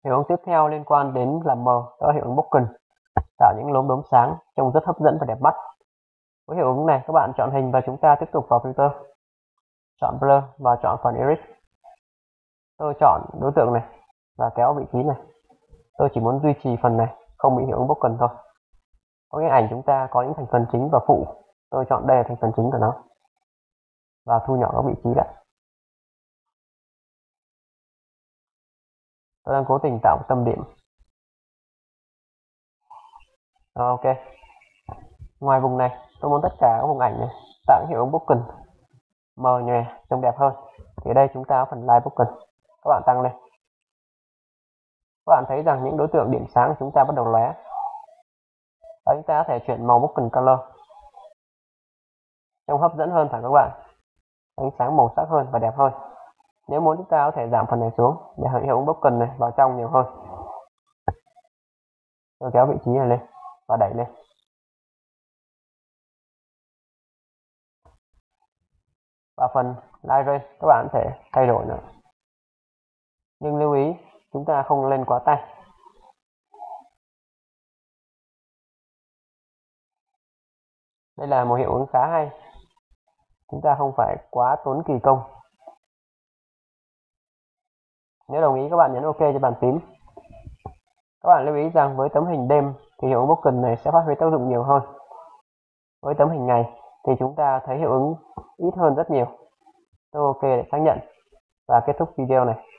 Hiệu ứng tiếp theo liên quan đến làm mờ, đó là hiệu ứng Broken, tạo những lốm đốm sáng trông rất hấp dẫn và đẹp mắt. Với hiệu ứng này, các bạn chọn hình và chúng ta tiếp tục vào filter, chọn blur và chọn phần iris. Tôi chọn đối tượng này và kéo vị trí này. Tôi chỉ muốn duy trì phần này không bị hiệu ứng Broken thôi. Có nghĩa ảnh chúng ta có những thành phần chính và phụ. Tôi chọn đây là thành phần chính của nó và thu nhỏ các vị trí lại. Tôi đang cố tình tạo một tâm điểm. Rồi, ok. Ngoài vùng này, tôi muốn tất cả các vùng ảnh này tạo những hiệu ứng Broken mờ nhòe trông đẹp hơn. Thì ở đây chúng ta có phần Light Broken. Các bạn tăng lên. Các bạn thấy rằng những đối tượng điểm sáng của chúng ta bắt đầu lóe. Và chúng ta có thể chuyển màu Broken Color trông hấp dẫn hơn phải các bạn. Ánh sáng màu sắc hơn và đẹp hơn. Nếu muốn chúng ta có thể giảm phần này xuống để hiệu ứng Broken này vào trong nhiều hơn. Tôi kéo vị trí này lên và đẩy lên. Và phần Light Range các bạn có thể thay đổi nữa. Nhưng lưu ý chúng ta không lên quá tay. Đây là một hiệu ứng khá hay. Chúng ta không phải quá tốn kỳ công. Nếu đồng ý các bạn nhấn OK cho bàn phím. Các bạn lưu ý rằng với tấm hình đêm thì hiệu ứng Broken này sẽ phát huy tác dụng nhiều hơn. Với tấm hình ngày thì chúng ta thấy hiệu ứng ít hơn rất nhiều. Tôi OK để xác nhận và kết thúc video này.